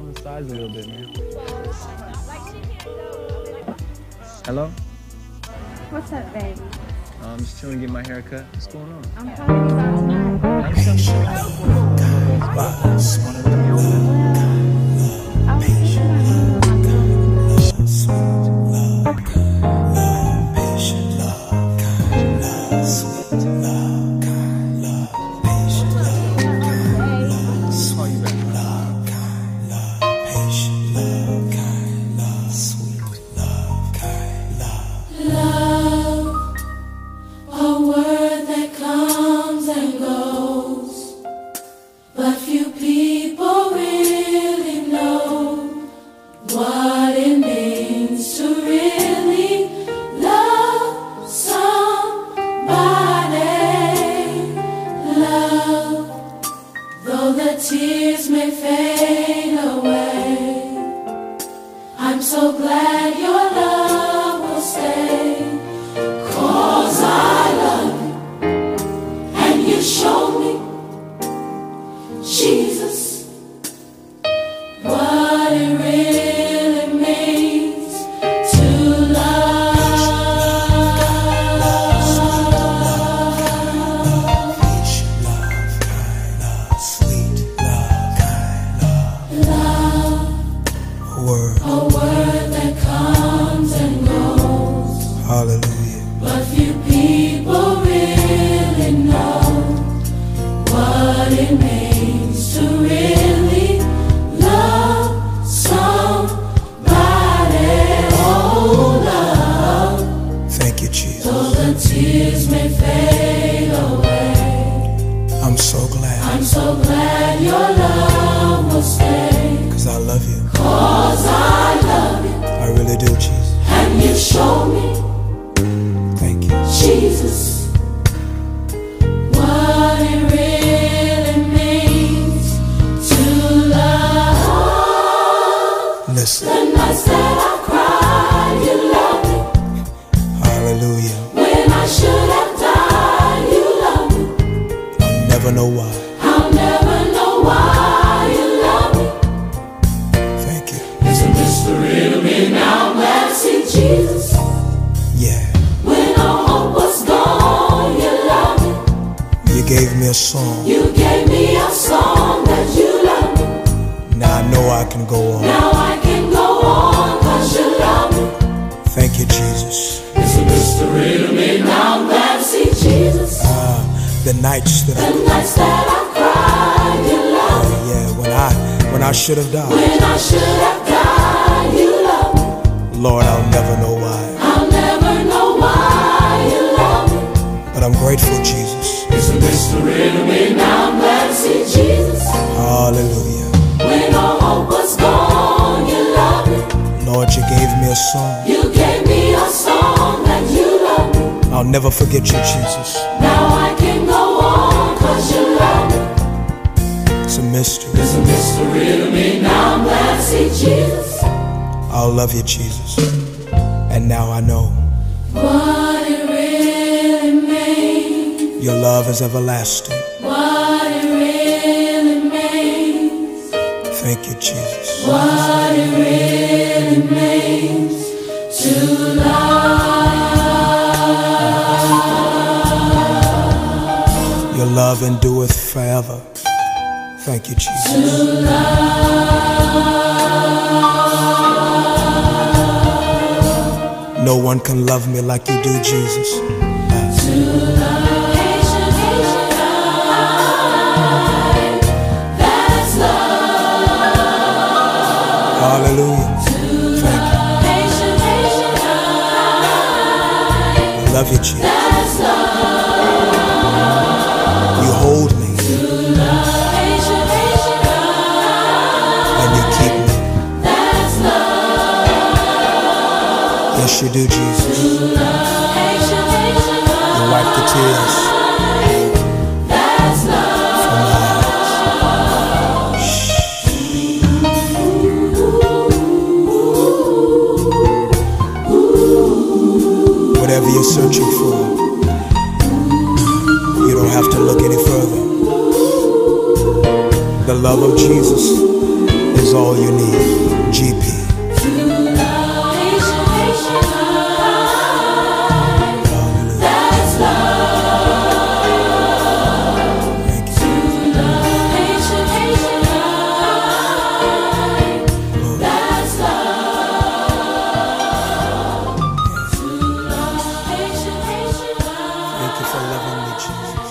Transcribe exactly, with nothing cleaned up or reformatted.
on the sides a little bit, man. Hello? What's up, baby? I'm just chilling to get my hair cut. What's going on? I'm calling you about tonight. I'm just chilling. Tears may fade away. I'm so glad your love will stay. 'Cause I love you, and you show me, Jesus, what it really means to love. Word. A word that comes and goes. Hallelujah. But few people really know what it means to really love somebody. Oh, love. Thank you, Jesus. Though the tears may fade away, I'm so glad. I'm so glad your love will stay. 'Cause I love you. 'Cause I love you, I really do, Jesus. and you show me, Thank you. Jesus, what it really means to love. Listen. The nights that I cried, you loved me. Hallelujah. When I should have died, you loved me. I'll never know why. I'll never know why you love me. Thank you. It's a mystery to me now. I'm glad to see Jesus. Yeah. When all hope was gone, you loved me. You gave me a song. You gave me a song that you love me. Now I know I can go on. Now I can go on 'cause you love me. Thank you, Jesus. It's a mystery to me now. I'm glad to see Jesus. Ah, the nights that The I nights that I cried, you love me. uh, yeah, when I when I should have died. When I should have died, you love me. Lord, I'll never know why. I'll never know why you love me. But I'm grateful, Jesus. It's a mystery to me now. I'm glad to see Jesus. Hallelujah. When all hope was gone, you loved me. Lord, you gave me a song. You gave me a song that you love me. I'll never forget you, Jesus. Now I can go on 'cause you love me. It's a mystery. It's a mystery to me now. I'm glad to see Jesus. I'll love you, Jesus. And now I know What it really means. your love is everlasting. What it really means. Thank you, Jesus. What it really means to love. Your love endureth forever. Thank you, Jesus. To love. No one can love me like you do, Jesus. To love. Patient, patient love. That's love. Hallelujah. Thank you. Patient, patient love. I love you, Jesus. That's love. You hold me To love. Patient, patient love. and you keep me. That's love. Yes, you do, Jesus. To love. Patient, patient love. You wipe the tears That's love. from my eyes. Shh. Whatever you're searching for, you don't have to look any further. The love of Jesus is all you need. G P. Thank you for loving me, Jesus.